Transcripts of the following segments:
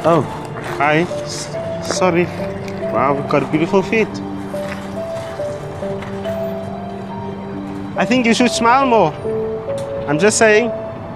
Oh, hi. Sorry. Wow, we've got beautiful feet. I think you should smile more. I'm just saying.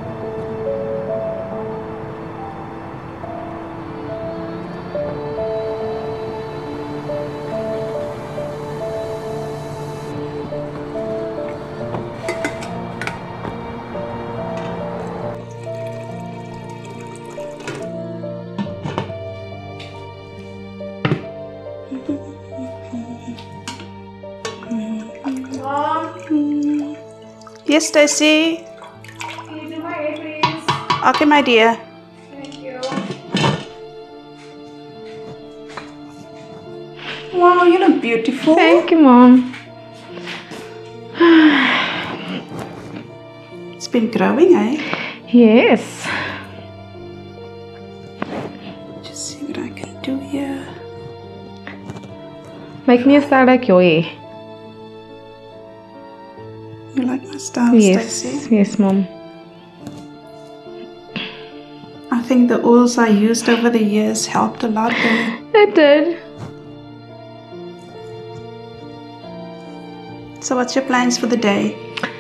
Mom? Yes, Stacy? Can you do my hair, please? Okay, my dear. Thank you. Wow, you look beautiful. Thank you, Mom. It's been growing, eh? Yes. Just see what I can do here. Make me a style like your hair. You like my style, Yes. Stacy? Yes, Mom. I think the oils I used over the years helped a lot there. It did. So what's your plans for the day?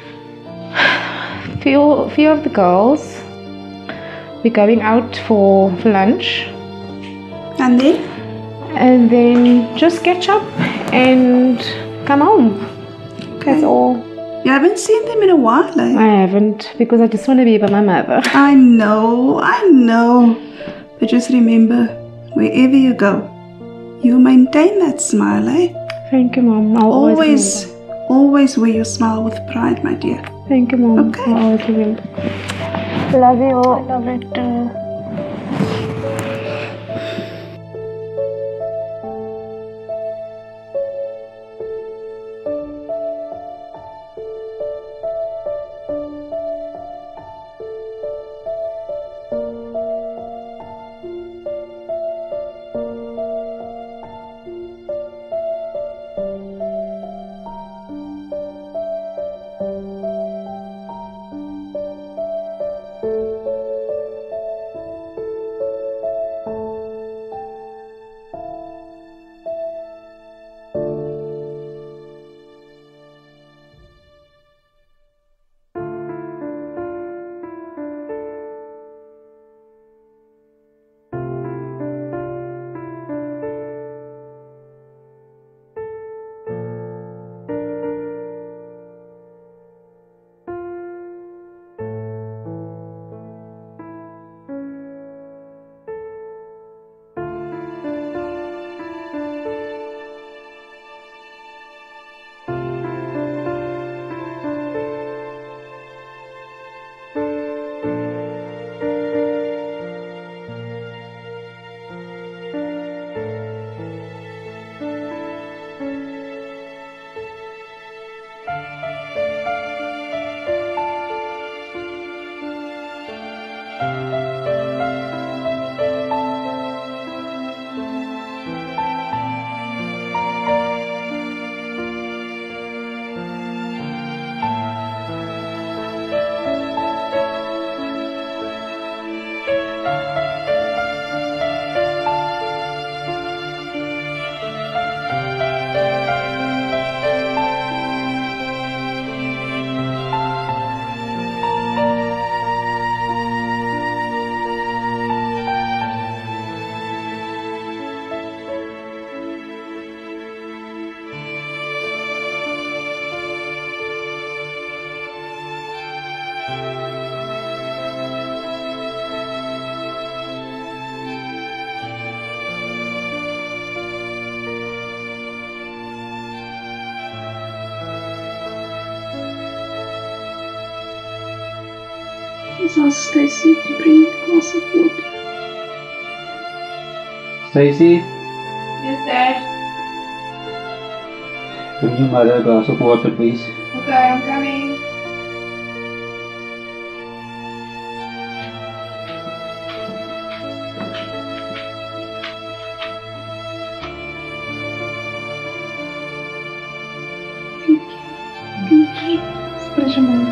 Few of the girls. We're going out for lunch. And then? And then just catch up and come home. Okay. That's all. You haven't seen them in a while, eh? I haven't, because I just want to be by my mother. I know. But just remember, wherever you go, you maintain that smile, eh? Thank you, Mom. I'll always remember. Always wear your smile with pride, my dear. Thank you, Mom. Okay. I'll always remember. Love you. I love you too. Let's ask Stacy to bring a glass of water. Stacy, Yes, Dad. bring your mother a glass of water, please. Okay, I'm coming. Thank you. It's a pleasure, Mom.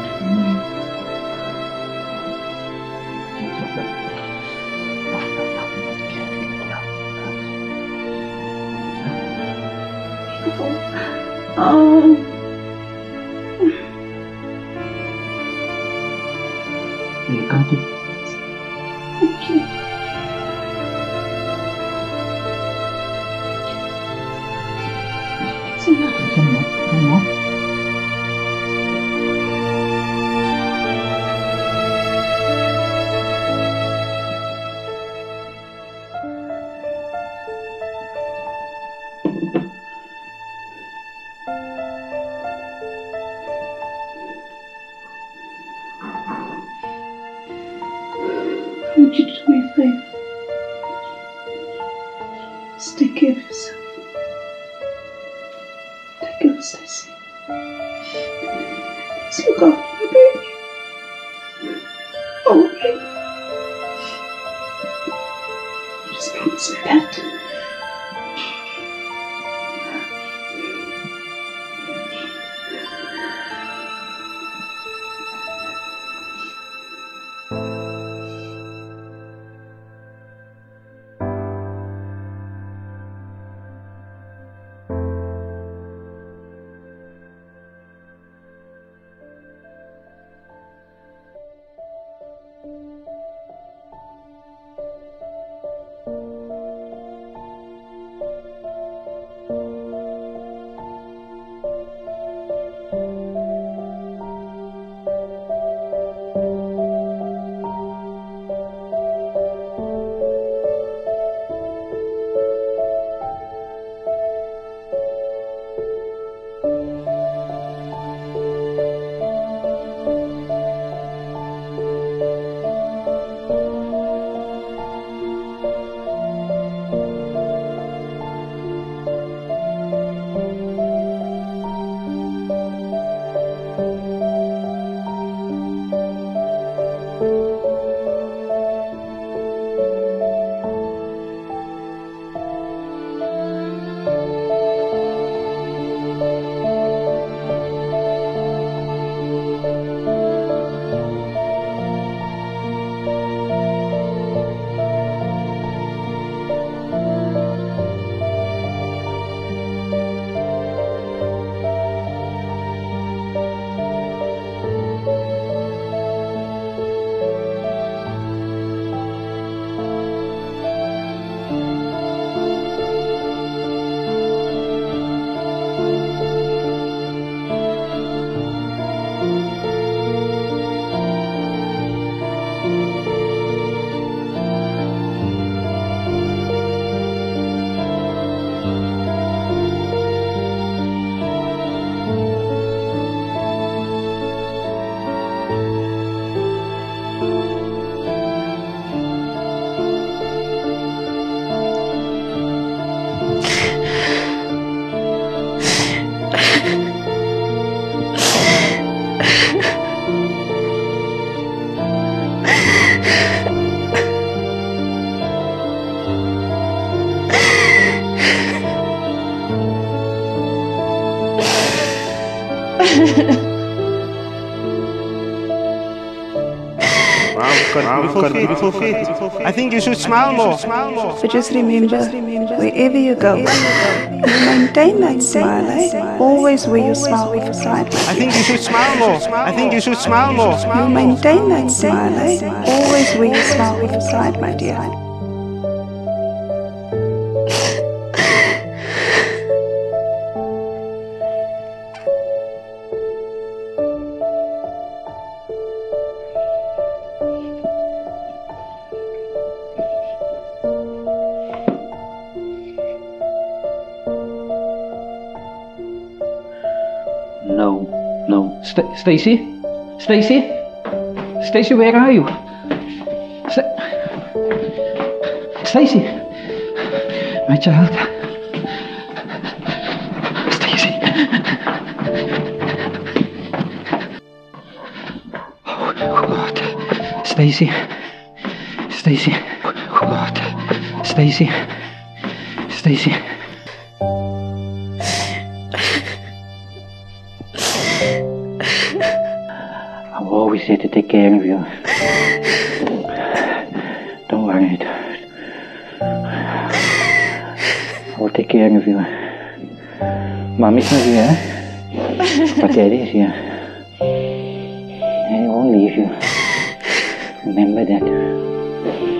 careful. Oh. You got it. Thank you. It's enough. Some more. Some more. I want you to do me a favor. Just take care of yourself. Take care of Stacy. Just look after my baby. Oh, baby. Just promise me that. Wow, you've got beautiful feet. I think you should smile more. But just remember, wherever you go, you maintain that smile, eh? Always wear your smile with pride. I think you should smile more. I think you should smile more. You maintain that smile, eh? Always wear your smile with pride, my dear. No. Stacy? Stacy? Stacy, where are you? Stacy? My child? Stacy? Oh God. Stacy? Stacy? Oh God. Stacy? Stacy? I'm always here to take care of you. Don't worry. I will take care of you. Mommy's not here, but Daddy is here. Daddy won't leave you. Remember that.